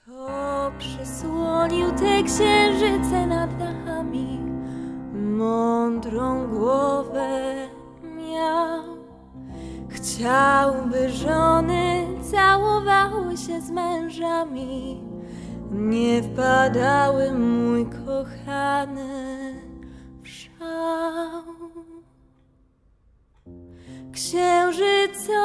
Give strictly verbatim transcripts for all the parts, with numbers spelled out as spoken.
Kto przysłonił te księżyce nad dachami? Mądrą głowę miał. Chciałby żony całowały się z mężami, nie wpadały, mój kochany, w szał. Księżycowy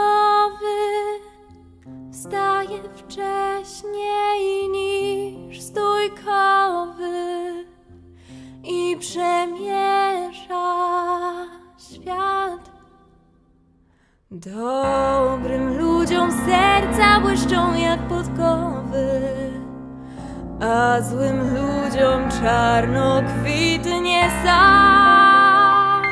wstaje wcześniej niż stójkowy i przemierza świat. Dobrym ludziom serca błyszczą jak podkowy, a złym ludziom czarno kwitnie sad.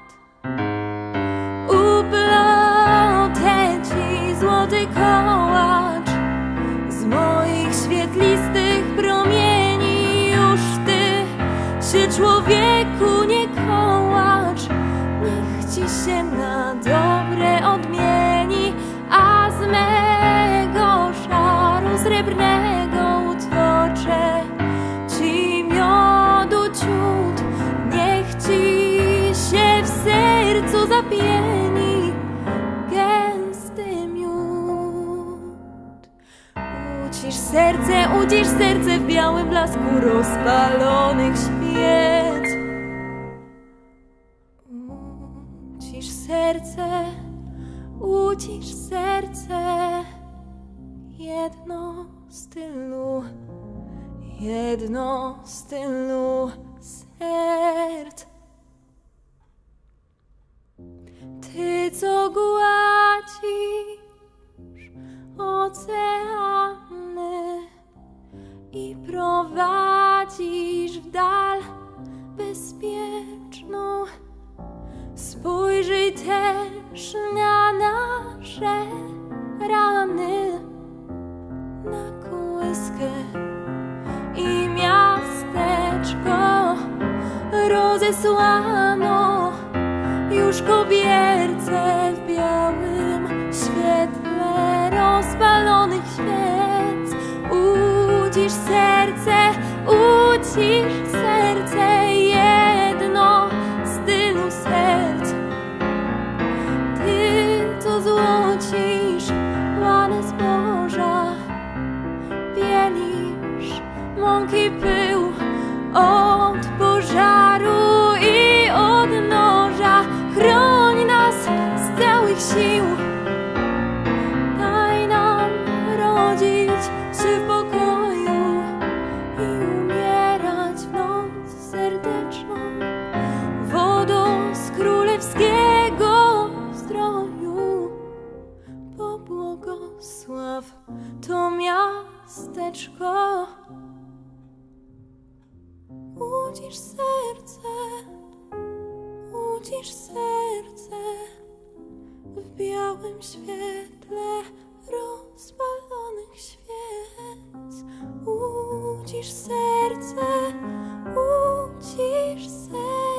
Uplotę ci złoty kołacz z moich świetlistych promieni. Już ty się, człowieku, nie kołacz, niech ci się na dobre odmieni, a z mego szaru srebrnego utoczę ci miodu ciut. Niech ci się w sercu zapieni gęsty miód. Ucisz serce, ucisz serce w białym blasku rozpalonych świec. Ucisz serce, ucisz serce, jedno z tylu, jedno z tylu serc. Ty, co gładzisz oceany i prowadzisz w dal bezpieczną, spojrzyj też na nasze rany, na kołyskę i miasteczko rozesłano już kobierce w białym świetle rozpalonych świec. Ucisz serce, ucisz serce, jedno z tylu serc. Ty, co złocisz łany zboża, bielisz mąki pył od pożaru i od noża. Chroń nas z całych sił, daj nam rodzić się w pokoju i umierać w noc serdeczną wodą z królewskiego zdroju. Pobłogosław to miasteczko. Ucisz serce, ucisz serce w białym świetle rozpalonych świec. Ucisz serce, ucisz serce.